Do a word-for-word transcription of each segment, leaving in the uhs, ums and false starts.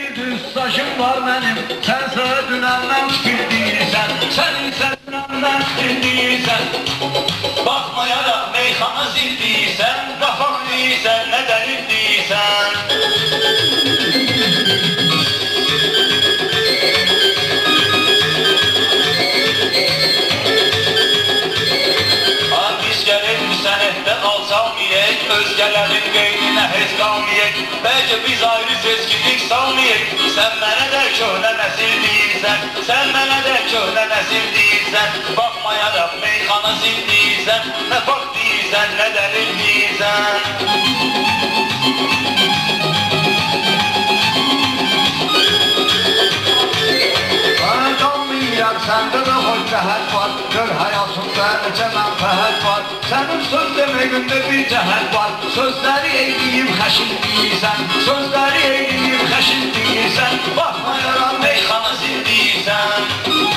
düz saçım var benim. Sen ise dünenden fikir değilsen. Sen ise dünenden fikir değilsen. Bakmayarak meyxana zil deyirsən, qafaq deyirsən, nə dəlil deyirsən. Biz gəlir bu sənətdə alçalmayək, özgələrin qeydinə heç qalmayək. Bəlkə biz ayrı seçkilik salmayək. Sən mənə də köhnə nəsil deyirsən, sən mənə də köhnə nəsil deyirsən. Baxmayaraq meyxana zil deyirsən, nə fakt deyirsən, nə dəlil deyirsən. Bana qalmayacaq, səndə də hoş cəhət var. Gör həyatımda necə mənfəhət var. Sənin söz deməyində bir cəhət var. Sözləri eyləyib xəşin deyirsən, sözləri eyləyib xəşin deyirsən. Baxmayaraq meyxana zil deyirsən.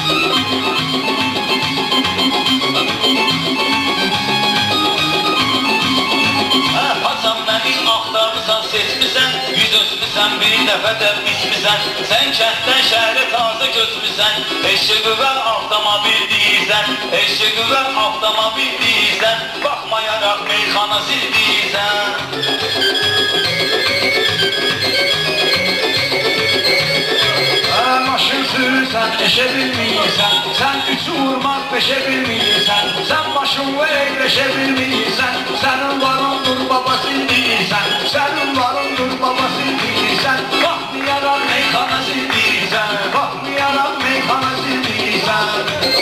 Haçan məni axtarırsan, seçmirsən, yüz ösmüsən, bir dəfə də bitmirsən. Sən kənddən şəhərə taze götmüsən, eşeği və avtomobil deyirsən, eşeği və avtomobil deyirsən. Baxmayaraq meyxana zil deyirsən. Maşın sürürsən, eşə bilmiyirsən. Sən üçü vurmaq beşə bilmiyirsən. Sən maşınla eyləşə bilmiyirsən. Sənin varındır babası deyirsən. Sənin varındır babası deyirsən. Baxmayaraq meyxana zil deyirsən. Baxmayaraq meyxana zil deyirsən.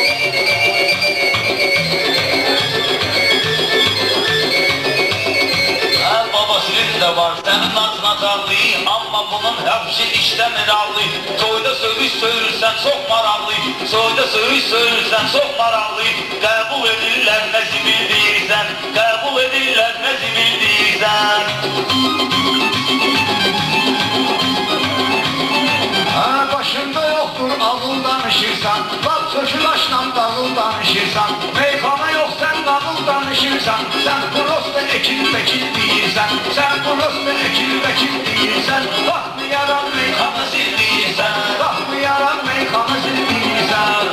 Babasının da var, sənin adına dağlayı. Amma bunun həbşi işləmir ağlı. Toyda sövüş söyürsən, çox maraqlı. Toyda sövüş söyürsən, çox maraqlı. Qəbul edirlər, nə zibil deyirsən. Qəbul edirlər, nə zibil deyirsən. Başında yoxdur, ağıl danışırsan. Lap sökülaşla dağıl danışırsan. Meyxana yox, sən dağıl danışırsan. Sən prosta ekil vəkil deyirsən. Sən prosta ekil vəkil deyirsən. Baxmayaraq meyxana zil deyirsən. Baxmayaraq meyxana zil deyirsən.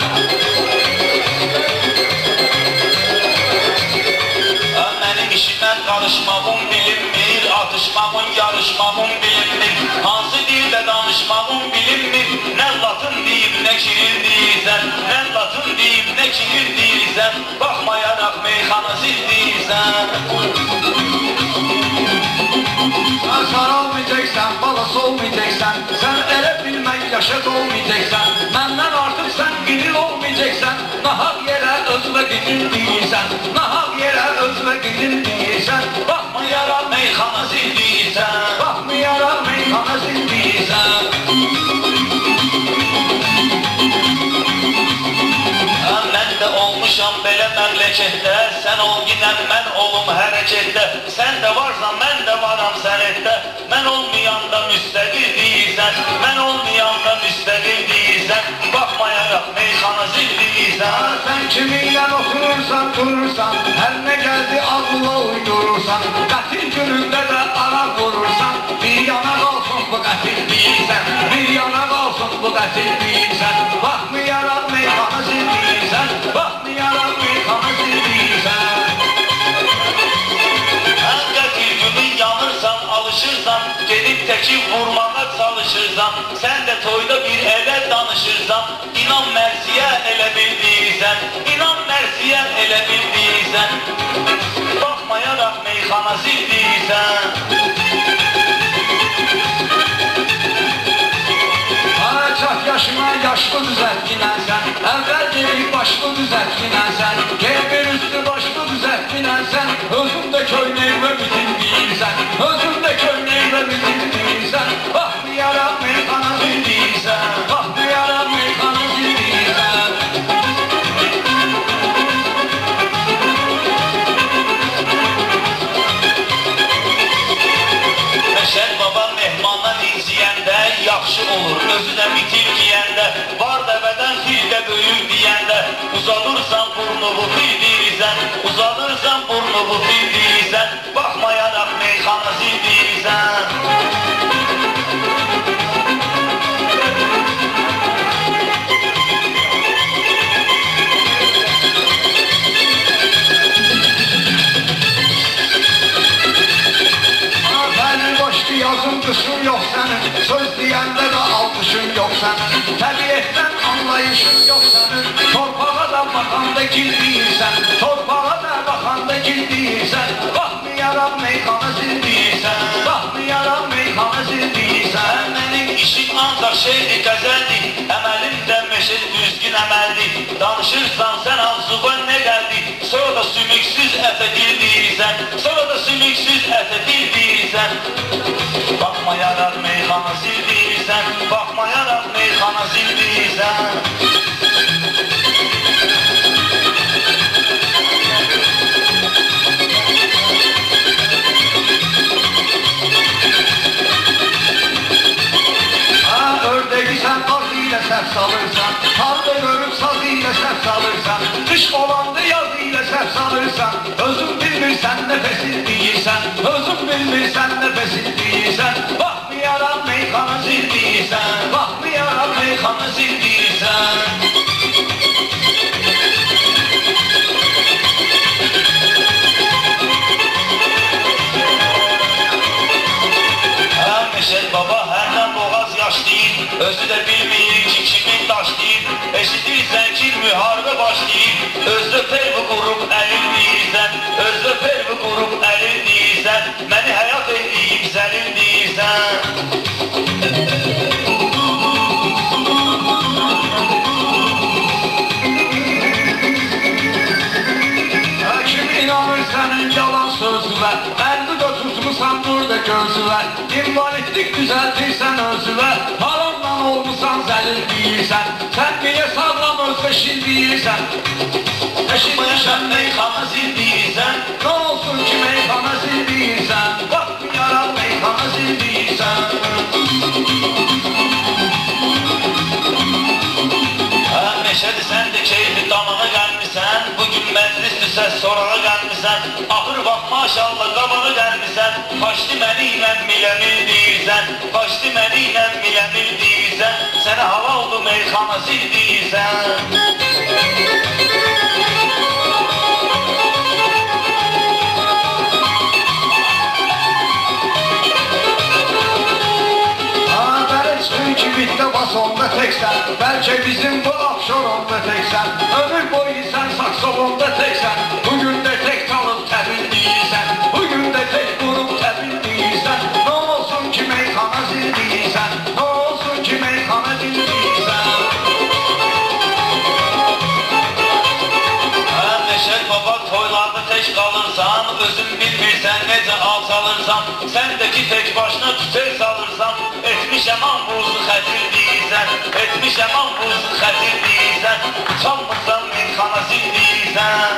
Mənim işimdən qarışmağım bilinmir, atışmağın, yarışmağın bilinmir. Hansı dildə danışmağın bilinmir. Nə latın deyib, nə kiril deyirsən. Nə latın deyib, nə kiril deyirsən. Baxmayaraq meyxana zil deyirsən. Sən saralmayacaqsan, balası olmayacaqsan. Sən elə bilmək yaşa dolmayacaqsan. Məndən artıq sən qinil olmayacaqsan. Nahaq yerə özünə qinil deyirsən. Nahaq yerə özünə qinil deyirsən. Baxmayaraq meyxana zil deyirsən. Baxmayaraq meyxana zil deyirsən. Mən də olmuşam belə məmləkətdə. Sən ol ginən, mən olum hərəkətdə. Sən də varsan, mən də varam sənətdə. Mən olmayanda müstəqil deyirsən. Mən olmayanda müstəqil deyirsən. Baxmayaraq meyxana zil deyirsən. Sən kiminlə oturursan, durursan. Hər nə gəldi ağıla uydurursan. Qətil günündə də ara vurursan. Bir yana qalsın bu qətil deyirsən. Bir yana qalsın bu qətil deyirsən. Baxmayaraq meyxana zil deyirsən. Baxmayaraq meyxana zil deyirsən. Ən qətil günü yanırsan, alışırsan. Gedib təki vurmağa çalışırsan. Sən də toyda bir elə danışırsan. İnan mərsiyə elə bildirsən. İnan mərsiyə elə bildirsən. Baxmayaraq meyxana zil deyirsən. Çat yaşına yaşlı düzelt ginənsən. Əvvəl gelip başlı düzelt ginənsən. Geybir üstü başlı düzelt ginənsən. Özünde köynək və bitin deyirsən. Özünde köynək və bitin deyirsən. Baxmayaraq meyxana zil deyirsən. Baxmayaraq meyxana zil deyirsən. Məşəd baba mehmandan inciyəndə yaxşı olur, özü də mitil giyəndə. Var dəvədən fil də böyük deyəndə. Uzadırsan burnuvu fil deyirsən. Uzadırsan burnuvu fil deyirsən. Baxmayaraq meyxana zil deyirsən. senin, söz diyende de alkışın yok senin. Təbiyyətdən anlayışın yok senin, torpağa da baxanda gil deyirsən, torpağa da baxanda gil deyirsən. Baxmayaram meyxana zil deyirsən, baxmayaram meyxana zil deyirsən. Mənim işim ancaq şeydir, qəzəldir, əməlimdə meşə düzgün əməldir. Danışırsan sən arzuban nə gəldi, sonra da sümüksüz ətə dil deyirsən, sonra da sümüksüz ətə dil deyirsən. Baxmayaraq meyxana zil deyirsən, baxmayaraq meyxana zil deyirsən. Ördəgisən, az ilə səhv salırsan, harda görüb saz ilə səhv salırsan, qış olanda yaz ilə səhv salırsan, özün bilmirsən nəfəsil deyirsən, özün bilmirsən nəfəsil deyirsən. Baxmayaram meyxana zil deyirsən, baxmayaram meyxana zil deyirsən. Meşəd baba hərdən boğaz yaşlayır, özü də bilməyir ki kimin daşlayır. Eşidirsən ki müharibə başlayır, özdə pervi qurub əlil deyirsən, özdə pervi qurub əlil deyirsən, məni həyat eləyib zəlil deyirsən. Kim inanır sənin yalan sözüvə, əlbi də tutmusan burada gözüvə, invalidlik düzəltirsən özüvə, haramla olmusan zəlil deyirsən, sən niyə sağlam özdə şil deyirsən. Eşitmişəm meyxana zil deyirsən, nə olsun ki meyxana zil deyirsən, baxmayaram meyxana zil deyirsən. Meşədi sən də keyfi damağa gəlmirsən, bugün məclisdir səs sorağa gəlmirsən, axır vaxt maşallah qabağa gəlmirsən, qaçdı məni ilə miləmil deyirsən, qaçdı məni ilə miləmil deyirsən, sənə hava oldu meyxana zil deyirsən. Bitdə bas onda teksən, bəlkə bizim bu Abşeronda teksən, ömür boyu sən saksofonda teksən, bugün də tek çalıb təbil deyirsən, bugün də tek qurub təbil deyirsən. Nə olsun ki meyxana zil deyirsən, nə olsun ki meyxana zil deyirsən. Meşəd baba toylarda tək qalırsan, özün bilmirsən necə alçalırsan, səndəki tək başına tütək salırsan, etmişəm an buzu xətir deyirsən, etmişəm an buzu xətir deyirsən, çalmırsan meyxana zil deyirsən.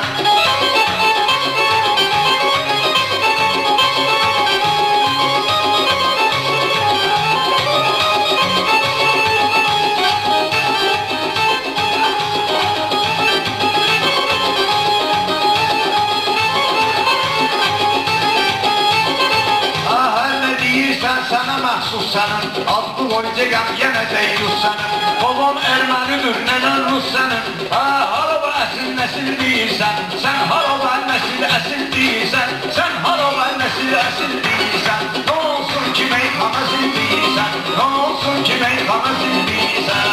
Sənə məxsus sənin, adlı qoyacaqam yenə deyilir sənin. Babam ermənidir, nənən rus sənin, hə, haraba əsil nəsil deyirsən, sən haraba nəsil əsil deyirsən, sən haraba nəsil əsil deyirsən. Nə olsun ki meyxana zil deyirsən, nə olsun ki meyxana zil deyirsən.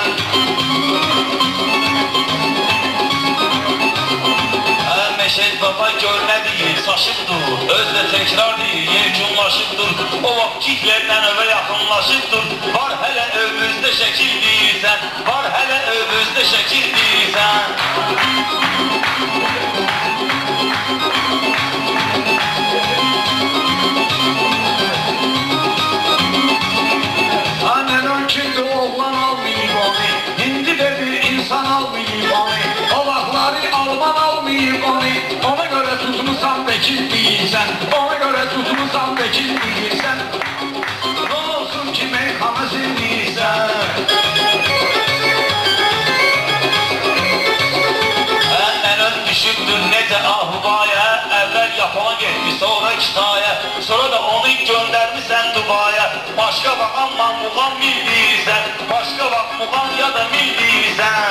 Meşəd baba gör nə deyir, saşıbdır, özlə təkrar deyir, yekunlaşıbdır, o vaxt kitlərlə övə yaxınlaşıbdır, var hələ övümüzdə şəkil deyirsən, var hələ övümüzdə şəkil deyirsən. Anədən kimdir oğlan almayıb onu, indi də bir insan almayıb onu, o vaxtları Alman almayıb onu, ona görə tutmusan vəkil deyirsən, ona görə tutmusan vəkil deyirsən. Nə olsun ki meyxana zil deyirsən. Ənən düşübdür necə ahubaya, əvvəl Yapona getdi, sonra Kitaya, sonra da onu göndərmisən Dubaya. Başqa vaxt amma muğam mil deyirsən, başqa vaxt muğam ya da mil deyirsən.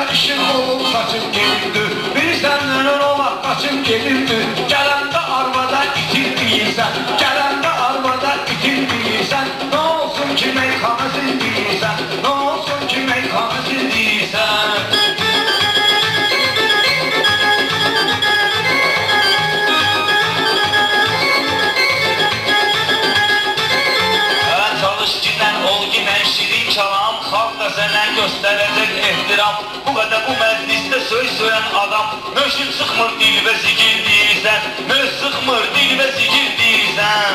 işin olub saçım gelimdi. Bilirsən nənən olar qaçım gelimdi. Gələndə arvada itin deyirsən, gələndə arvada itin deyirsən. Nə olsun ki meyxana sil deyirsən, nə olsun ki meyxana sil deyirsən. Şirin çalam, xalq da sənə göstərəcək ehtiram. Bu qədər bu məclisdə söz söyən adam nöşün sıxmır dil və zikir deyirsən, nöş sıxmır dil və zikir deyirsən.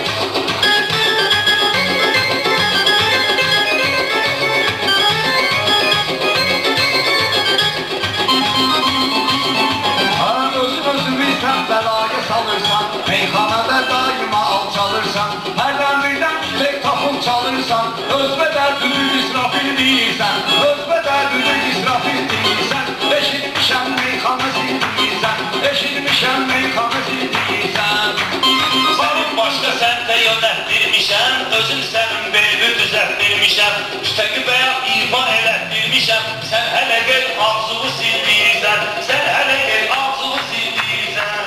Özün özünü sən bəlaya salırsan, meyxanada daima alçalırsan. Hərdən birdən tek tapım çalırsan, özbə dərdüdür israfil deyirsən, özbə dərdüdür israfil deyirsən. Eşitmişəm meyxana sil deyirsən, eşitmişəm meyxana sil deyirsən. Sənin başqa səmtə yönətdirmişəm, özüm sənin belini düzətdirmişəm. Üstəki bəyaq ifa elətdirmişəm, sən hələ gel ağzını sil deyirsən, sən hələ gel ağzını sil deyirsən.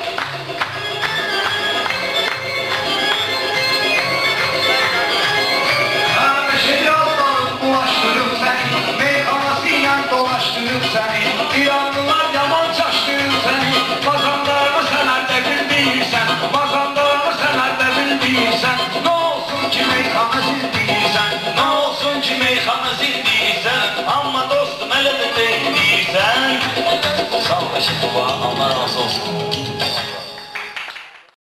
Dolaşdırıb səni, İranlılar yaman çaşdırıb səni. Mazanlarımı sən əldə bildirsən, mazanlarımı sən əldə bildirsən. Nə olsun ki meyxana sil deyirsən, Nə olsun ki meyxana sil deyirsən, amma dostum hələ də deyirsən. Sağ ol Rəşid baba.